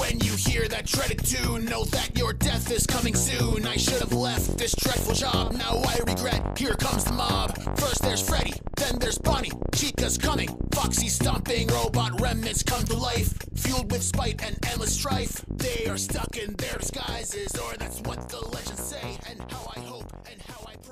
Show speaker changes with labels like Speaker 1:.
Speaker 1: When you hear that dreaded tune, know that your death is coming soon. I should have left this dreadful job, now I regret. Here comes the mob. First there's Freddy, then there's Bonnie. Chica's coming, Foxy stomping, robot remnants come to life, fueled with spite and endless strife. They are stuck in their disguises, or that's what the legends say, and how I hope and how I